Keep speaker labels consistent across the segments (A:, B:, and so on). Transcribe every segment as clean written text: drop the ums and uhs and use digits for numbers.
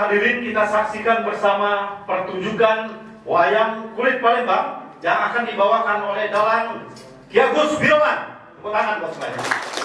A: hadirin, kita saksikan bersama pertunjukan wayang kulit Palembang yang akan dibawakan oleh Dalang Ki Agus Bioman. Tepuk tangan buat semuanya.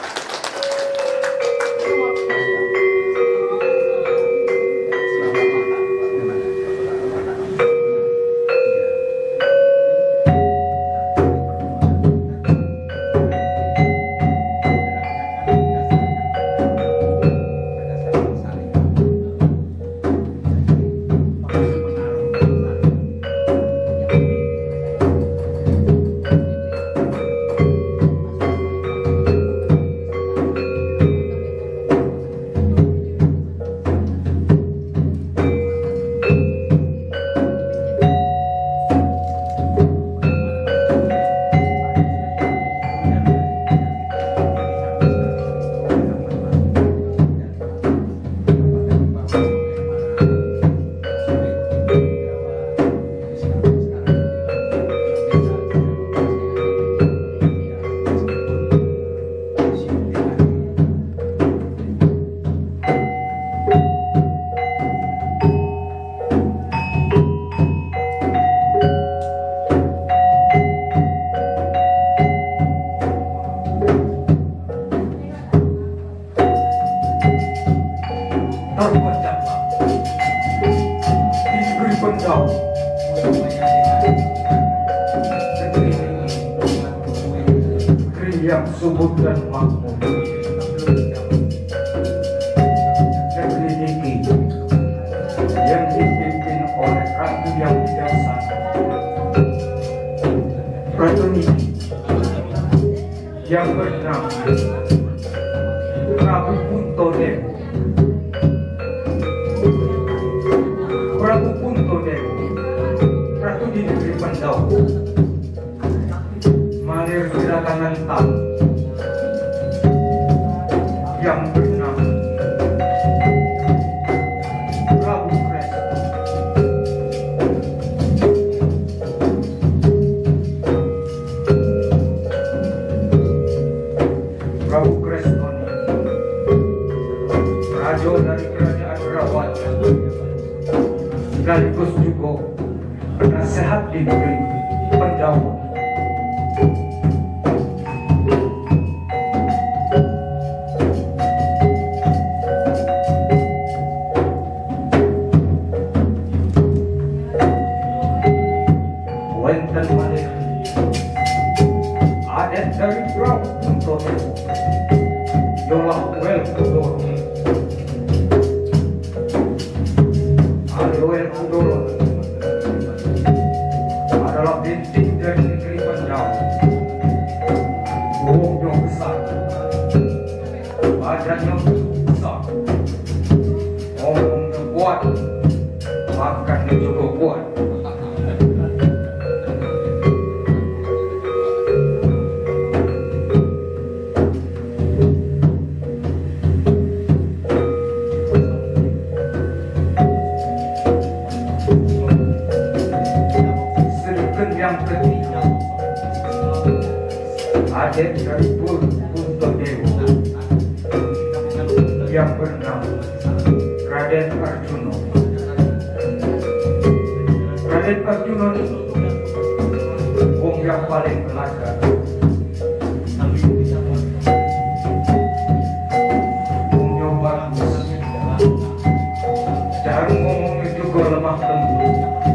B: Yang subur dan makmur, negeri Niki yang dipimpin oleh Ratu yang bijaksana, Ratu Niki yang bernama Prabu Puntodewo. Prabu Puntodewo, Ratu di negeri Pandau, malir kedatangan tamu yang bernama Prabu Kresna. Prabu Kresna raja dari kerajaan Rawat, sekaligus juga penasehat di negeri Pandawa. Adat dari Prabu Puntodewo yolah wel kudoro. Wel kudoro adalah bintik dari negeri Pandawa. Bohongnya besar, badannya besar, ngomongnya kuat, makannya juga kuat. Yang ketiga, adik dari Puntodewo yang bernama Raden Arjuna. Raden Arjuna ini wong yang paling belajar, wongnya bagus, cara ngomongnya juga lemah lembut.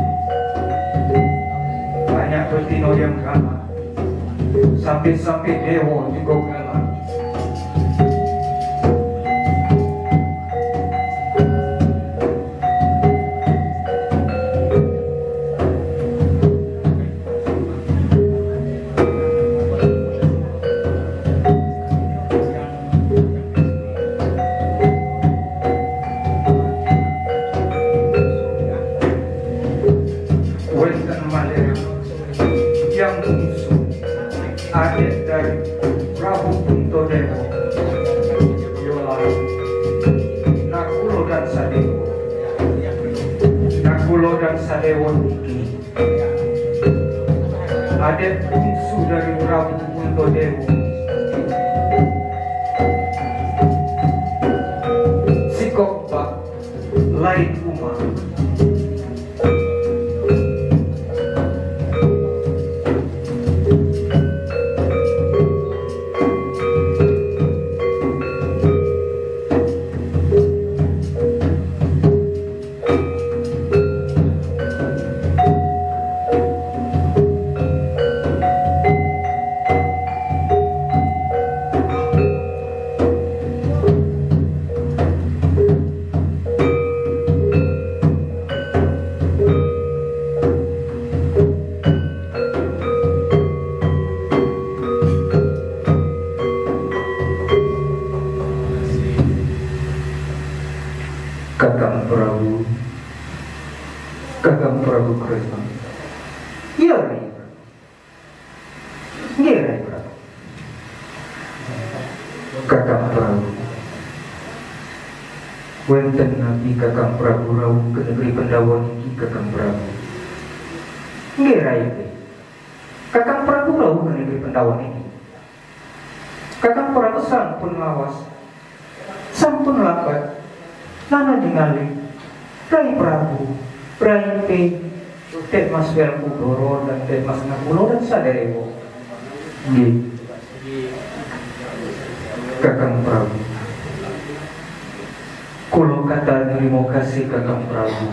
B: Banyak betina yang kalah, sampai dewa juga kalah. Yang bungsu, adik dari Prabu Puntodewo, yolah Nakulo dan Sadewo. Nakulo dan Sadewo Niki, adik bungsu dari Prabu Puntodewo. Sikok Bak lain umat. Kakang Prabu Kresna. Iya, Rai. Iya, Rai Prabu. Kakang Prabu. Wenten nabi Kakang Prabu rawuh ke negeri Pendawa niki Kakang Prabu. Iya, Rai. Kakang Prabu rawuh ke negeri Pendawa niki. Kakang Prabu sampun lawas, sampun lambat. Lana ningali Rai Prabu, Rai P, Tek Mas Werkudara dan Tek Mas Nakulo dan saderewo. Nggih. Kakang Prabu. Kulo kata terima kasih Kakang Prabu.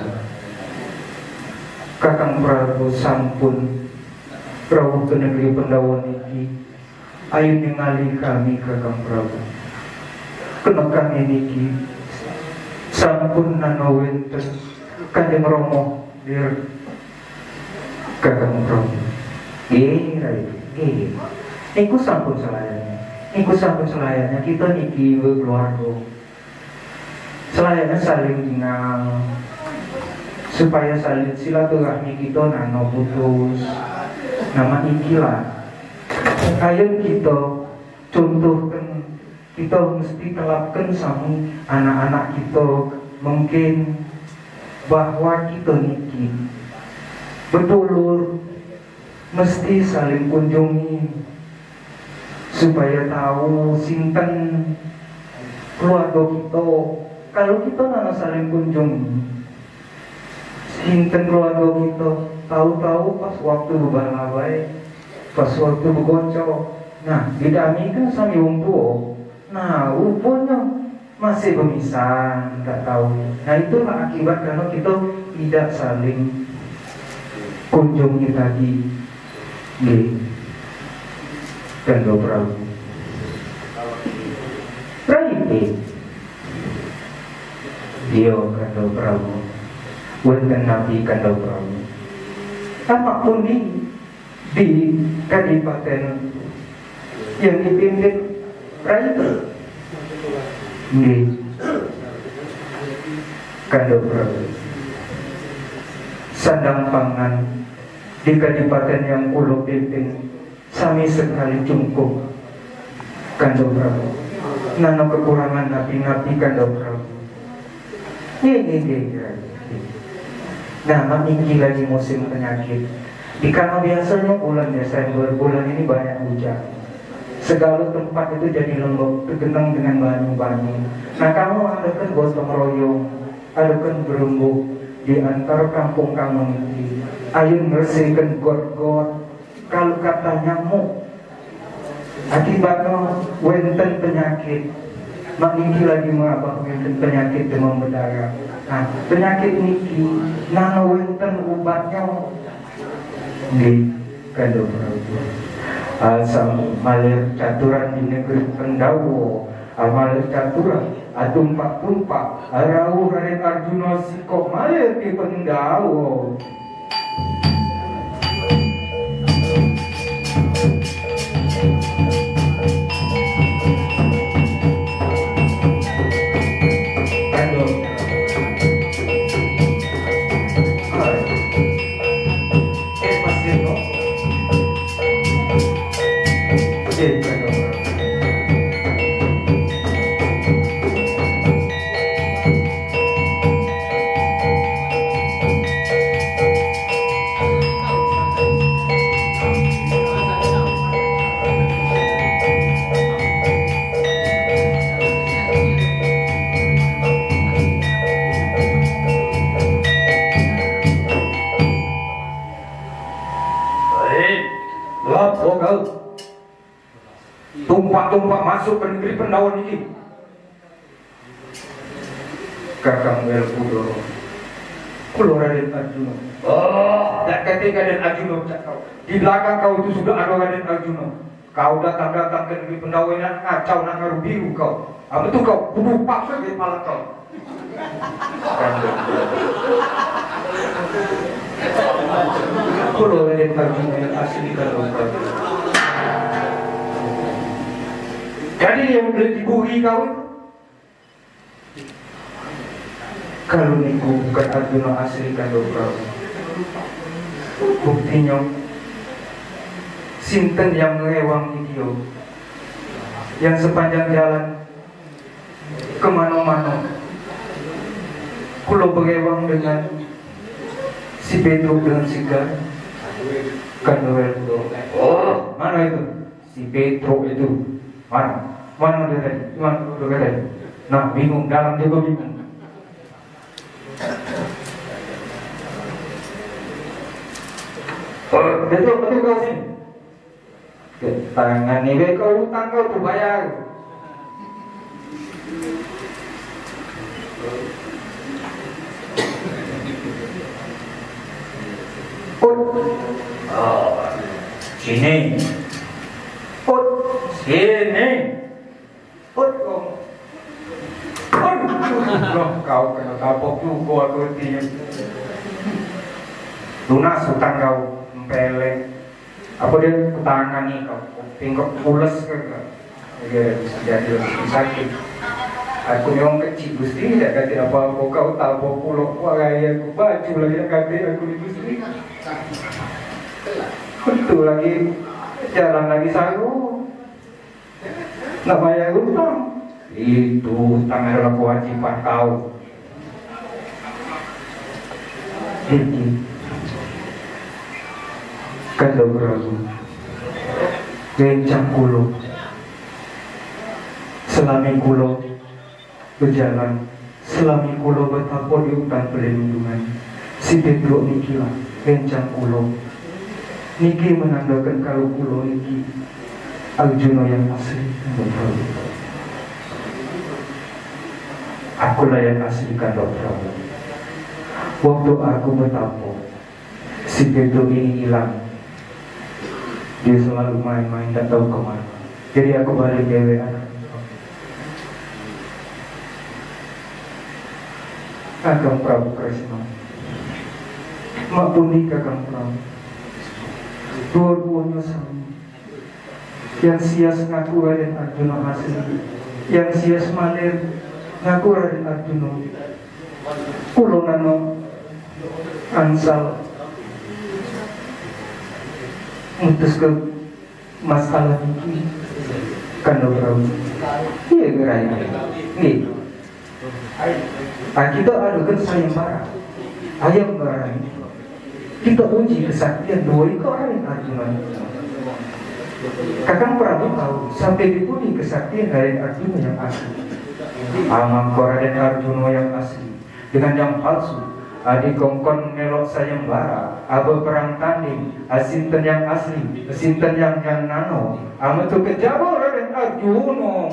B: Kakang Prabu sampun rawuh ke negeri Pendawa niki. Ayo ningali kami Kakang Prabu. Kena kami niki sampun nanawenten Kanjeng Rama dir Kakang Prabu. Nggih, Rai. Nggih. Niku sampun selayaknya. Niku sampun selayaknya kita niki keluarga. Selayaknya saling tinggal supaya saling silaturahmi kita nano putus. Nama ikilah. Ayo kita contohkan, kita mesti telapkan sama anak-anak kita mungkin bahwa kita niki berdulur mesti saling kunjungi supaya tahu sinten keluarga kita. Kalau kita nggak saling kunjungi sinten keluarga kita, tahu-tahu pas waktu berbalabai, pas waktu bergocok, nah bidami kan sami wong tua. Nah, rupanya masih bermisah, nggak tahu. Nah, itulah akibat karena kita tidak saling kunjungi tadi. Nggih. Kandha Prabu. Rai. Dia Kandha Prabu. Wonten nabi Kandha Prabu. Apa pun di Kadipaten yang dipimpin Rai. Nggih. Kandha Prabu. Sandang pangan di Kadipaten yang kulo pimpin sami sekali cukup. Kandha Prabu. Nano kekurangan nabi-nabi Kandha Prabu. Nggih. Nah, ini lagi musim penyakit. Di kana biasanya bulan Desember, bulan ini banyak hujan. Segala tempat itu jadi lembab, tergenang dengan banyu-banyu. Nah, kamu adakan gotong royong, adakan berembuk di antara kampung kamu ini. Ayo bersihkan got-got. Kalau kata nyamuk, akibatnya wenten penyakit. Mak niki lagi mengabah wenten penyakit demam berdarah. Nah, penyakit niki nano wenten obatnya. Nggih, Kandha Prabu. Asam malir caturan di negeri Pendawa, amal caturan atumpak-tumpak arau Raden Arjuna sikok malir di Pendawa. tumpak-tumpak masuk ke negeri Pendawan ini. Kakang Werkudara, kulo Raden Arjuna. Oh, tak ketika Raden Arjuna kau. Di belakang kau itu sudah ada Raden Arjuna. Kau datang ke negeri Pendawan ngacau nak ngaruh biru kau. Apa tu kau bunuh paksa di kepala kau. Kulo Raden Arjuna yang asli kalau kau. Jadi yang boleh diburi kau itu. Kalau niku bukan Arjuna asli kandung Prabu. Buktinya sinten yang ngewang dia, yang sepanjang jalan kemana-mana kulo berewang dengan si Petruk dengan si Gar kandung Prabu. Oh, mana itu si Petruk itu? Mana dia tadi? Mana dia tadi? Nah, bingung, dalam juga bingung. Betul kau sini. Tangan ini kau utang kau tuh bayar. Oh, sini. Sini. Kau kena tabok juga aku dia. Lunas hutang kau pelek. Apa dia kutangani kau? Tingkok pules ke kau? Ya bisa jadi lebih sakit. Aku yang kecil gusti tidak kata apa-apa kau tabok pulau warai aku baju lagi kata aku di gusti. Betul lagi jalan lagi saru. Nak bayar hutang. Itu hutang adalah kewajiban kau. Ini kandung Prabu rencang kulo selami kulo berjalan, selami kulo betapa di hutan pelindungan si Petruk niki lah rencang kulo niki menandakan kalau kulo niki Arjuna yang asli. Akulah yang asli kandung Prabu. Waktu aku betapa si Petruk ini hilang, dia selalu main-main tak tahu kemana. Jadi aku balik dewe anak. Kakang Prabu Kresna, mampuni Kakang Prabu. Dua-duanya sama. Yang sias ngaku Raden Arjuna asli, yang sias maler ngaku Raden Arjuna. Kulo nano ansal mutus ke masalah ini kandung Prabu. Iya gerai ini. Kita adukan sayembara ayam gerai. Kita uji kesaktian dua ekor Raden Arjuna. Kakang Prabu tahu sampai dipuji kesaktian Raden Arjuna yang asli. Amang Raden Arjuna yang asli dengan yang palsu. Adi kongkon melok sayembara, aba perang tanding, asinten yang asli, asinten yang nano, amatu kejabo Raden Arjuna.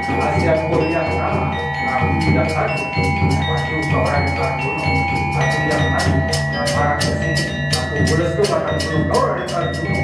B: Asia yang sama, aku tidak lagi. Maju ke orang yang Arjuna, aku yang lagi. Para kesini, aku boleh tuh akan belum ke orang yang Arjuna.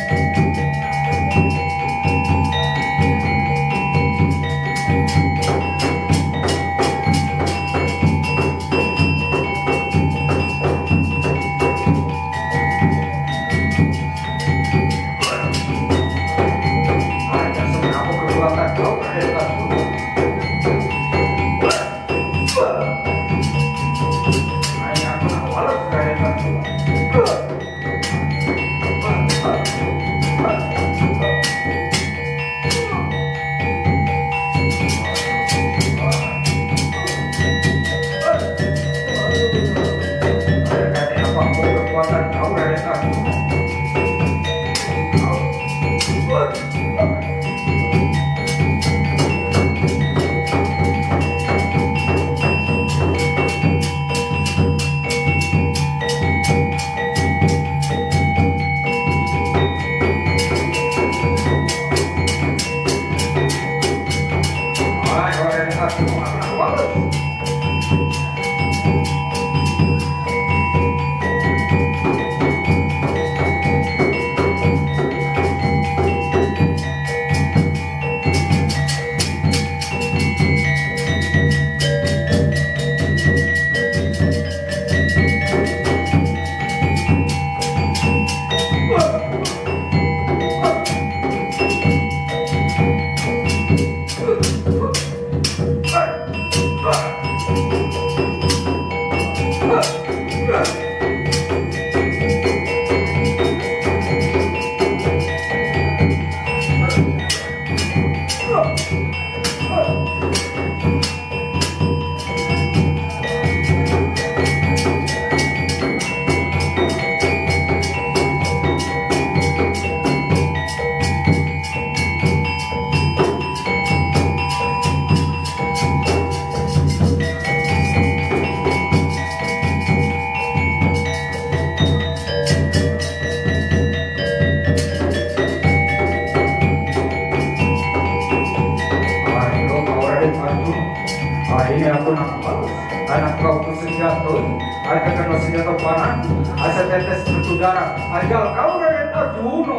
B: Anak kau senjata, ada kena senjata panah, asa tetes bersaudara, ajal kau Raden Arjuna.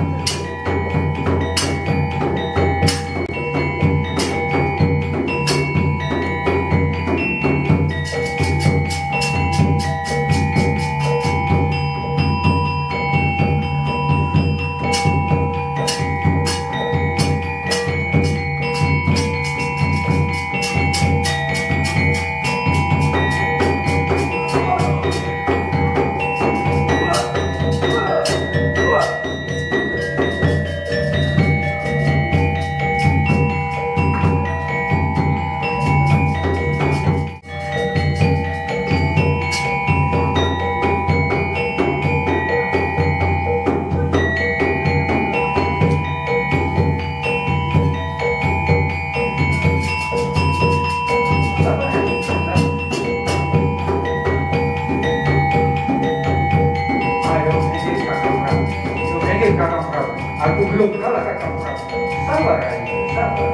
B: Aku belum kalah Kakang Prabu. Sabar aja, sabar.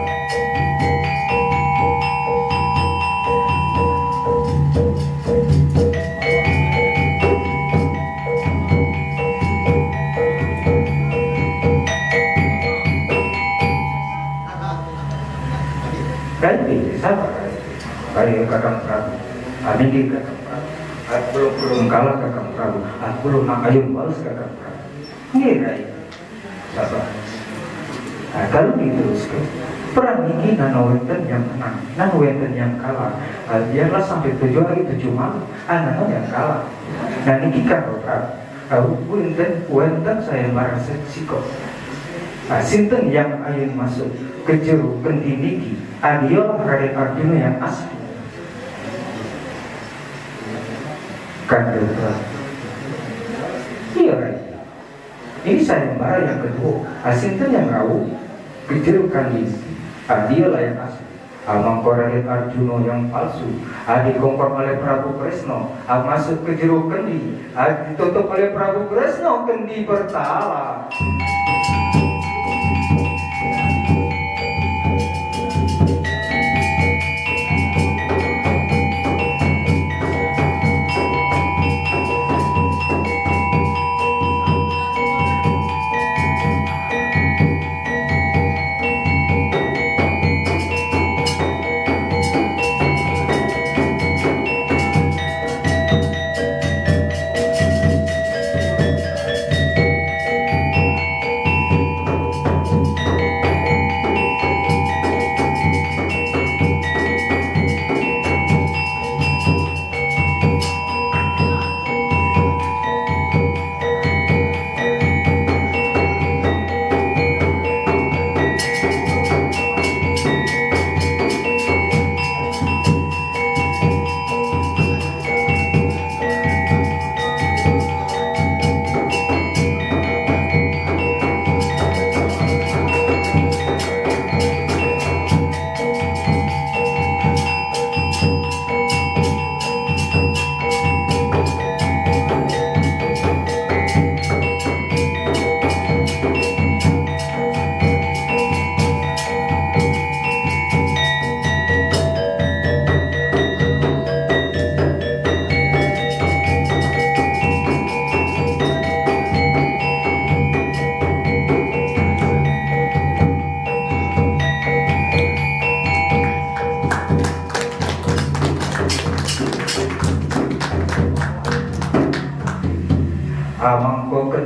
B: Ranti, sabar aja. Kali Kakang Prabu, ini Kakang Prabu. Aku belum kalah Kakang Prabu. Aku belum ayun balas Kakang Prabu. Ngira sabar. Nah, kalau diteruskan perang ini wenten yang menang, wenten yang kalah. Biarlah sampai 7 hari 7 malam, anak yang kalah. Nah ini kan Prabu, wenten saya marah siko. Nah, sinten yang ayun masuk ke jero kendi niki, adiolah Raden Arjuna yang asli. Kandel Prabu. Iya Raden. Ini sayembara yang kedua. Asinten yang rawuh kejerukan ini. Dia yang asli. Mangko Raden Arjuna yang palsu. Dikongkong oleh Prabu Kresna. Masuk ke jeru kendi. Ditutup oleh Prabu Kresna kendi bertala.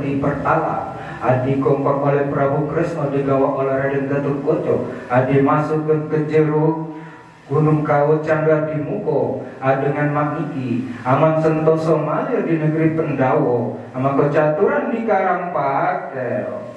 B: di Pertala, adi kompor oleh Prabu Kresna digawa oleh Raden Gatotkaca, adi masuk ke jero Gunung Kawu Candra di Muko, dengan Makiki, aman sentoso malih di negeri Pendawa, ama kecaturan di Karangpatel.